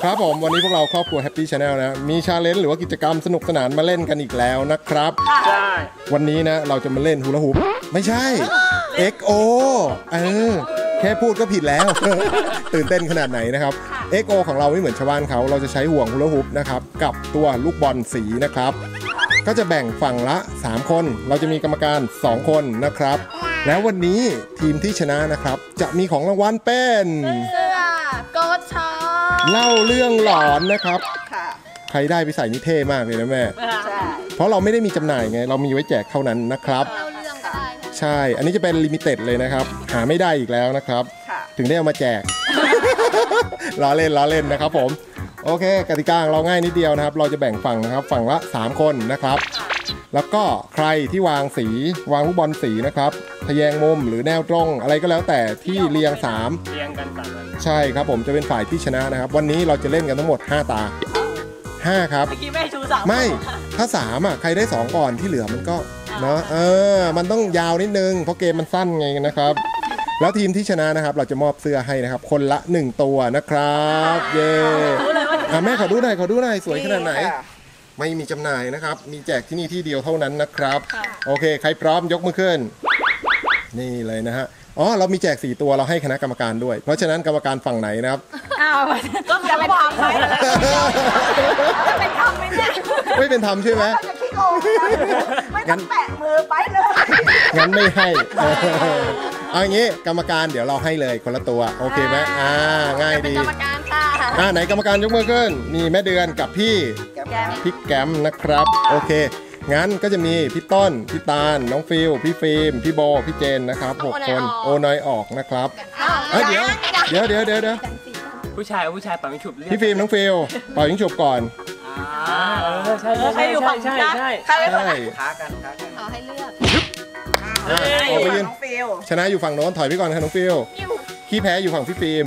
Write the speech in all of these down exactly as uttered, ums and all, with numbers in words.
ครับผมวันนี้พวกเราครอบครัว Happy Channel นะมีชาเลนจ์หรือว่ากิจกรรมสนุกสนานมาเล่นกันอีกแล้วนะครับใช่วันนี้นะเราจะมาเล่นฮูลาฮูปไม่ใช่ เอ็กซ์ โอ เออแค่พูดก็ผิดแล้ว ตื่นเต้นขนาดไหนนะครับ เอ็กซ์ โอ ของเราไม่เหมือนชาวบ้านเขาเราจะใช้ห่วงฮูลาฮูปนะครับกับตัวลูกบอลสีนะครับก็จะแบ่งฝั่งละสามคนเราจะมีกรรมการสองคนนะครับแล้ววันนี้ทีมที่ชนะนะครับจะมีของรางวัลเป็นเสื้อโกดช็อปเล่าเรื่องหลอนนะครับใครได้ไปใส่นี่เท่มากเลยนะแม่เพราะเราไม่ได้มีจำหน่ายไงเรามีไว้แจกเท่านั้นนะครับเล่าเรื่องก็ได้ใช่อันนี้จะเป็นลิมิเต็ดเลยนะครับหาไม่ได้อีกแล้วนะครับถึงได้เอามาแจก ล้อเล่นล้อเล่นนะครับผมโอเคกติกาเราง่ายนิดเดียวนะครับเราจะแบ่งฝั่งนะครับฝั่งละสามคนนะครับแล้วก็ใครที่วางสีวางลูกบอลสีนะครับทะแยงมุมหรือแนวตรงอะไรก็แล้วแต่ที่เรียงสามเรียงกันสามใช่ครับผมจะเป็นฝ่ายที่ชนะนะครับวันนี้เราจะเล่นกันทั้งหมดห้าตาห้าครับเมื่อกี้แม่ชูสามไม่ถ้าสามอ่ะใครได้สองก่อนที่เหลือมันก็เนาะเออมันต้องยาวนิดนึงเพราะเกมมันสั้นไงนะครับแล้วทีมที่ชนะนะครับเราจะมอบเสื้อให้นะครับคนละหนึ่งตัวนะครับเย้อ่ะแม่ขอดูหน่อยขอดูหน่อยสวยขนาดไหนไม่มีจำหน่ายนะครับมีแจกที่นี่ที่เดียวเท่านั้นนะครับโอเคใครพร้อมยกมือขึ้นนี่เลยนะฮะอ๋อเรามีแจกสี่ตัวเราให้คณะกรรมการด้วยเพราะฉะนั้นกรรมการฝั่งไหนนะครับอ้าวก็จะเป็นธรรมไหมจะเป็นธรรมไหมเนี่ยไม่เป็นธรรมใช่ไหมไม่ต้องแปะมือไปเลยงั้นไม่ให้เอาอย่างงี้กรรมการเดี๋ยวเราให้เลยคนละตัวโอเคไหมอ่าง่ายดีกรรมการค่ะอ่าไหนกรรมการยกมือขึ้นมีแม่เดือนกับพี่พี่แกมนะครับโอเคงั้นก็จะมีพี่ต้นพี่ตาลน้องฟิลพี่ฟิล์มพี่โบพี่เจนนะครับหกคนโอนอยออกนะครับเดี๋ยวเดี๋ยวเดี๋ยวเดี๋ยวเดี๋ยวผู้ชายผู้ชายปล่อยยิงฉุบพี่ฟิล์มน้องฟิลปล่อยยิงฉุบก่อนอ่าเออใช่ใช่ใช่ใช่ใช่ใช่ใช่ใช่ท้ากันท้ากันเอาให้เลือกออกไปยืนชนะอยู่ฝั่งโน้นถอยไปก่อนค่ะน้องฟิลขี้แพ้อยู่ฝั่งพี่ฟิล์ม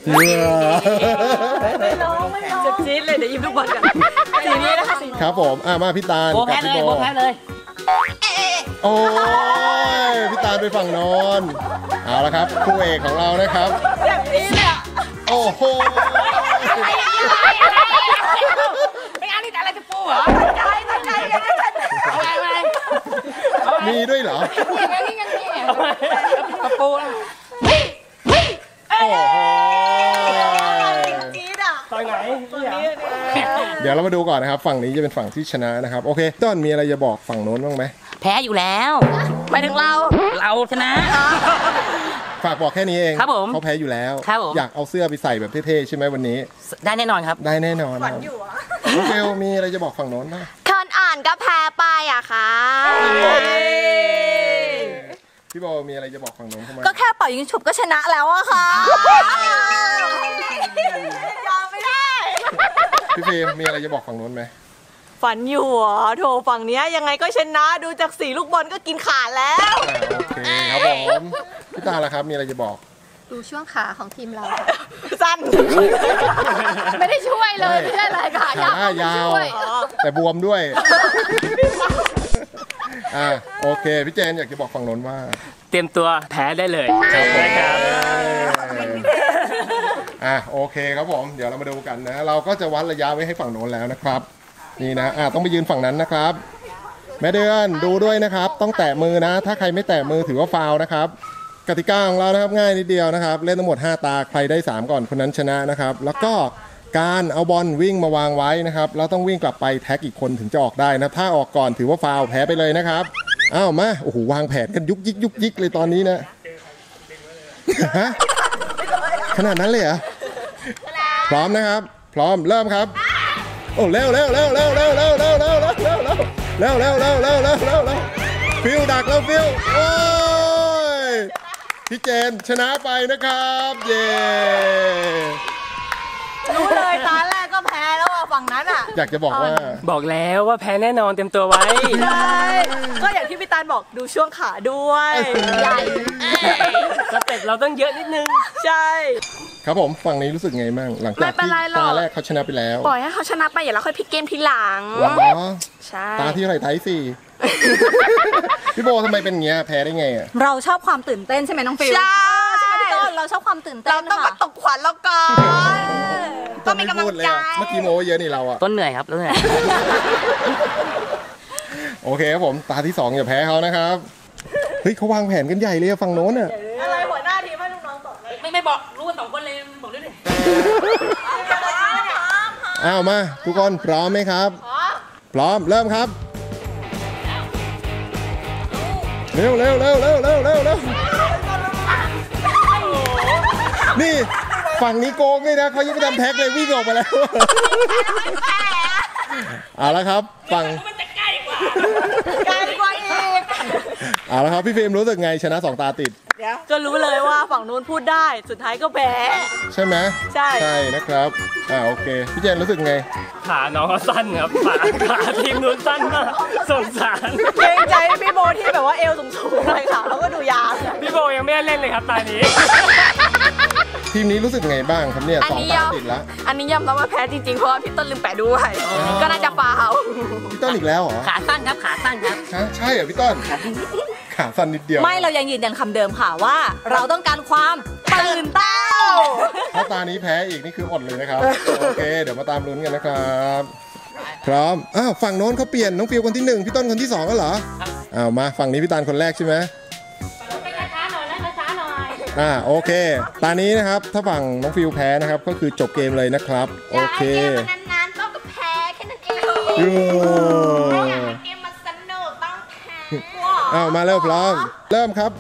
ไม่ร้องไม่ร้องจะจี๊ดเลยเดี๋ยวยิ้มทุกวันกันสีนี้นะคะสีครับผมอ่ะมาพี่ตาลกับพี่โบแพ้เลยโอ้ยพี่ตาลไปฝั่งโน้นเอาละครับคู่เอกของเรานะครับแบบนี้เนี่ยโอ้โหไม่เอานี่อะไรจะปูเหรอใจใจใจยังไม่ทันอะไรอะไรมีด้วยเหรอยังไงนี่ยังมีตะปูโอ้โหจี๊ดอ่ะตอนไหนเดี๋ยวเรามาดูก่อนนะครับฝั่งนี้จะเป็นฝั่งที่ชนะนะครับโอเคต้นมีอะไรจะบอกฝั่งโน้นบ้างไหมแพ้อยู่แล้วไปถึงเราเราชนะฝากบอกแค่นี้เองครับผมเขาแพ้อยู่แล้วครับผมอยากเอาเสื้อไปใส่แบบเท่ๆใช่ไหมวันนี้ได้แน่นอนครับได้แน่นอนครับน้องเบลมีอะไรจะบอกฝั่งโน้นบ้างคนอ่านก็แพ้ไปอ่ะค่ะพี่โบมีอะไรจะบอกฝั่งโน้นเข้ามาก็แค่เป่ายิงฉุบก็ชนะแล้วอะค่ะยอมไม่ได้พี่ฟิล์มมีอะไรจะบอกฝั่งโน้นไหมฝันอยู่เหรอโถฝั่งเนี้ยยังไงก็ชนะดูจากสีลูกบอลก็กินขาดแล้วโอเคครับผมพี่ตาล่ะครับมีอะไรจะบอกดูช่วงขาของทีมเราสั้นไม่ได้ช่วยเลยไม่ได้อะไรขายาวยาวแต่บวมด้วยอ่าโอเคพี่เจนอยากจะบอกฝั่งโน้นว่าเตรียมตัวแพ้ได้เลยครับอ่ะโอเคครับผมเดี๋ยวเรามาดูกันนะเราก็จะวัดระยะไว้ให้ฝั่งโน้นแล้วนะครับนี่นะอ่ะต้องไปยืนฝั่งนั้นนะครับแม่เดือนดูด้วยนะครับต้องแตะมือนะถ้าใครไม่แตะมือถือว่าฟาวล์นะครับกติกาของเรานะครับง่ายนิดเดียวนะครับเล่นทั้งหมดห้าตาใครได้สามก่อนคนนั้นชนะนะครับแล้วก็การเอาบอลวิ่งมาวางไว้นะครับเราต้องวิ่งกลับไปแท็กอีกคนถึงจะออกได้นะถ้าออกก่อนถือว่าฟาวล์แพ้ไปเลยนะครับอ้าวมาโอ้โหวางแผนกันยุกยิกยุกยิกเลยตอนนี้นะฮะขนาดนั้นเลยเหรอพร้อมนะครับพร้อมเริ่มครับโอ้เร็วเร็วเร็วเร็วเร็วเร็วเร็วเร็วเร็วเร็วเร็วเร็วเร็วเร็วเร็วเร็วเร็วเร็วฟิลดักแล้วฟิลโอ้ยพี่เจนชนะไปนะครับเย้รู้เลยตอนแรกก็แพ้แล้วอ่ะฝั่งนั้นอ่ะอยากจะบอกว่าบอกแล้วว่าแพ้แน่นอนเตรียมตัวไว้ใช่ก็อย่างที่พี่ตาลบอกดูช่วงขาด้วยใหญ่สเต็ปเราต้องเยอะนิดนึงใช่ครับผมฝั่งนี้รู้สึกไงบ้างหลังจากที่ตาแรกเขาชนะไปแล้วปล่อยให้เขาชนะไปอย่าแล้วค่อยพลิกเกมทีหลังใช่ตาที่เท่าไหร่ไทยสี่พี่โบทำไมเป็นอย่างเงี้ยแพ้ได้ไงอ่ะเราชอบความตื่นเต้นใช่ไหมน้องฟิลใช่ใช่ไหมพี่ต้นเราชอบความตื่นเต้นเราต้องมาตกขวัญเราก่อนก็มีกำลังใจเมื่อกี้โม้เยอะนี่เราอะต้นเหนื่อยครับต้นเหนื่อยโอเคครับผมตาที่สองอย่าแพ้เขานะครับเฮ้ยเขาวางแผนกันใหญ่เลยฝั่งโน้นอะอะไรหัวหน้าทีมให้ลูกน้องตอบเลยไม่ไม่บอกรู้กันสองคนเลยบอกด้วยดิอ้าวมาทุกคนพร้อมไหมครับพร้อมเริ่มครับเร็วเร็วเร็วเร็วเร็วเร็วเร็วนี่ฝั่งนี้โกงเลยนะเขายังไม่ทำแท็กเลยวิ่งออกมาแล้วเอาละครับฝั่งใกล้กว่าอีกเอาละครับพี่ฟิล์มรู้สึกไงชนะสองตาติดก็รู้เลยว่าฝั่งนู้นพูดได้สุดท้ายก็แพ้ใช่ไหมใช่ใช่นะครับอ่าโอเคพี่เจนรู้สึกไงขาน้องเขาสั้นครับขาขาทีมนู้นสั้นมากสงสารเกรงใจพี่โบที่แบบว่าเอวสูงๆเลยค่ะแล้วก็ดูยาวพี่โบยังไม่ได้เล่นเลยครับตอนนี้ทีมนี้รู้สึกไงบ้างครับเนี่ยสองตาติดแล้วอันนี้ยอมรับว่าแพ้จริงๆเพราะว่าพี่ต้นลืมแปะด้วยก็น่าจะฟาวพี่ต้นอีกแล้วเหรอขาสั้นครับขาสั้นครับใช่เหรอพี่ต้นขาสั้นนิดเดียวไม่เรายังยืนยันคำเดิมค่ะว่าเราต้องการความตื่นเต้นถ้าตานี้แพ้อีกนี่คืออดเลยนะครับโอเคเดี๋ยวมาตามลุ้นกันนะครับพร้อมอ้าวฝั่งโน้นเขาเปลี่ยนน้องฟิวคนที่หนึ่งพี่ต้นคนที่สองแล้วเหรออ้าวมาฝั่งนี้พี่ตาลคนแรกใช่ไหมช้าหน่อยนะช้าหน่อยอ่าโอเคตานี้นะครับถ้าฝั่งน้องฟิวแพ้นะครับก็คือจบเกมเลยนะครับโอเคนานๆต้องกับแพ้แค่นั้นเองโอ้เกมมันสนุกต้องแพ้อ้าวมาเริ่มพร้อมเริ่มครับ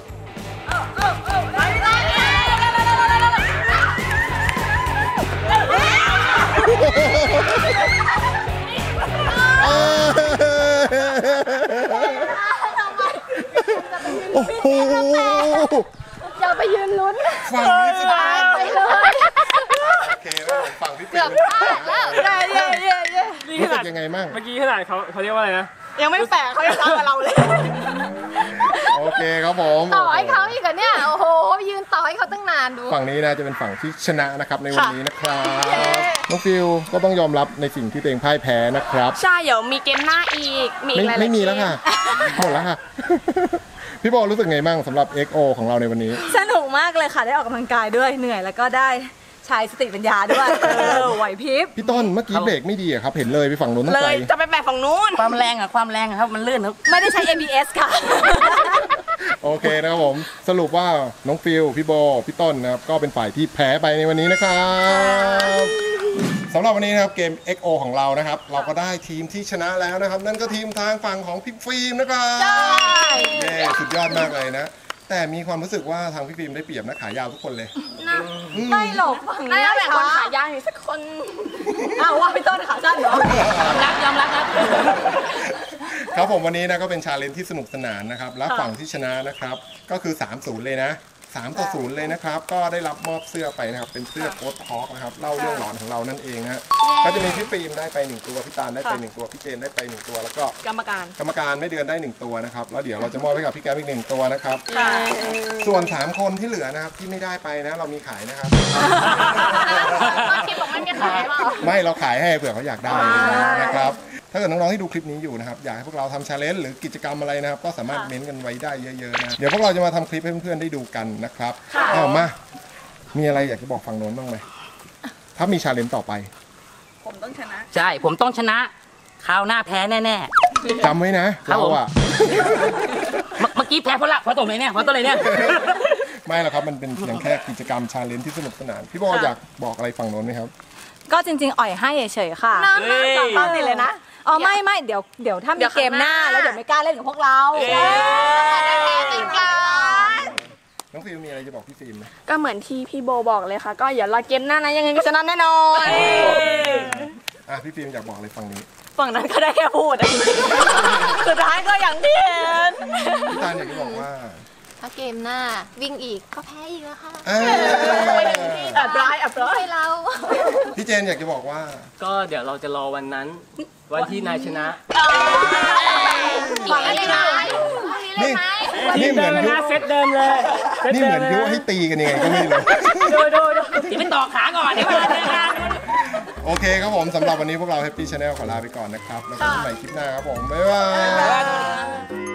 โอ้โหอย่าไปยืนลุ้นฝั่งนี้สบายไปเลยโอเคฝั่งพี่เกือบพลาดแล้วเย่เย่เย่เย่รู้สึกยังไงมั่งเมื่อกี้ขนาดเขาเขาเรียกว่าอะไรนะยังไม่แฝงเขายังตามกับเราเลยโอเคครับผมต่อให้เขาอีกเหรอเนี่ยโอ้โหยืนต่อให้เขาตั้งนานดูฝั่งนี้นะจะเป็นฝั่งที่ชนะนะครับในวันนี้นะครับน้องฟิวก็ต้องยอมรับในสิ่งที่ตัวเองพ่ายแพ้นะครับใช่เดี๋ยวมีเกมหน้าอีกมีอะไรไม่มีแล้วค่ะหมดแล้วค่ะพี่โบรู้สึกไงบ้างสำหรับ เอ็กซ์ โอ ของเราในวันนี้สนุกมากเลยค่ะได้ออกกำลังกายด้วยเหนื่อยแล้วก็ได้ใช้สติปัญญาด้วยเออไหวพริบพี่ต้นเมื่อกี้เบรกไม่ดีครับเห็นเลยไปฝั่งนู้นเลยจะไปแบกฝั่งนู้นความแรงอะความแรงครับมันลื่นครับไม่ได้ใช้ เอ็ม บี เอส ค่ะโอเคนะครับผมสรุปว่าน้องฟิวพี่โบพี่ต้นนะครับก็เป็นฝ่ายที่แพ้ไปในวันนี้นะครับสำหรับวันนี้นะครับเกม เอ็กซ์ โอ ของเรานะครับเราก็ได้ทีมที่ชนะแล้วนะครับนั่นก็ทีมทางฝั่งของพี่ฟิล์มนะครับเย้สุดยอดมากเลยนะแต่มีความรู้สึกว่าทางพี่ฟิล์มได้เปรียบนะขายาวทุกคนเลยไม่หลบฝั่งนี้แหละคนขายาวอีกสักคนอ้าวว่าพี่ต้นขาสั้นเหรอยอมรับยอมรับครับครับผมวันนี้นะก็เป็นชาเลนจ์ที่สนุกสนานนะครับและฝั่งที่ชนะนะครับก็คือ สามศูนย์ เลยนะสามต่อศูนย์เลยนะครับก็ได้รับมอบเสื้อไปนะครับเป็นเสื้อโค้ดทอล์กนะครับเล่าเรื่องหลอนของเรานั่นเองนะก็จะมีพี่ฟิล์มได้ไปหนึ่งตัวพี่ตาลได้ไปหนึ่งตัวพี่เจนได้ไปหนึ่งตัวแล้วก็กรรมการกรรมการไม่เดือนได้หนึ่งตัวนะครับแล้วเดี๋ยวเราจะมอบให้กับพี่แก้มอีกหนึ่งตัวนะครับส่วนสามคนที่เหลือนะครับที่ไม่ได้ไปนะเรามีขายนะครับพี่บอกไม่มีขายหรอไม่เราขายให้เผื่อเขาอยากได้นะครับถ้าเกิดน้องๆที่ดูคลิปนี้อยู่นะครับอยากให้พวกเราทำชาเลนจ์หรือกิจกรรมอะไรนะครับก็สามารถเม้นต์กันไว้ได้เยอะๆนะเดี๋ยวพวกเราจะมาทำคลิปให้เพื่อนๆได้ดูกันนะครับเอามามีอะไรอยากจะบอกฝั่งโน้นบ้างไหมถ้ามีชาเลนจ์ต่อไปผมต้องชนะใช่ผมต้องชนะคราวหน้าแพ้แน่ๆจำไว้นะเราอะเมื่อกี้แพ้เพราะละเพราะตัวไหนเนี่ยเพราะตัวไหนเนี่ยไม่หรอกครับมันเป็นเพียงแค่กิจกรรมชาเลนจ์ที่สนุกสนานพี่โบอยากบอกอะไรฝั่งโน้นไหมครับก็จริงๆอ่อยให้เฉยๆค่ะต่อต้นเลยนะอ๋อไม่ไม่เดี๋ยวเดี๋ยวถ้ามีเกมหน้าแล้วเดี๋ยวไม่กล้าเล่นกับพวกเราน้องฟิล์มมีอะไรจะบอกพี่ฟิล์มไหมก็เหมือนที่พี่โบบอกเลยค่ะก็อย่ารอเกมหน้านะยังไงก็ชนะแน่นอนอ่ะพี่ฟิล์มอยากบอกอะไรฝั่งนี้ฝั่งนั้นก็ได้แค่พูดสุดท้ายก็อย่างที่เห็นพี่ตาลอยากจะบอกว่าถ้าเกมหน้าวิ่งอีกก็แพ้อีกแล้วค่ะอับร้ายอับร้ายเราพี่เจนอยากจะบอกว่าก็เดี๋ยวเราจะรอวันนั้นวันที่นายชนะฝั่งนี้เลยนี่นี่เหมือนยุเซตเดิมเลยนี่เหมือนยุให้ตีกันยังไงก็ไม่รู้ดูดูดูตีเป็นต่อขาก่อนเดี๋ยวมาเลยนะโอเคครับผมสำหรับวันนี้พวกเรา Happy Channel ขอลาไปก่อนนะครับแล้วพบกันใหม่คลิปหน้าครับผมบ๊ายบาย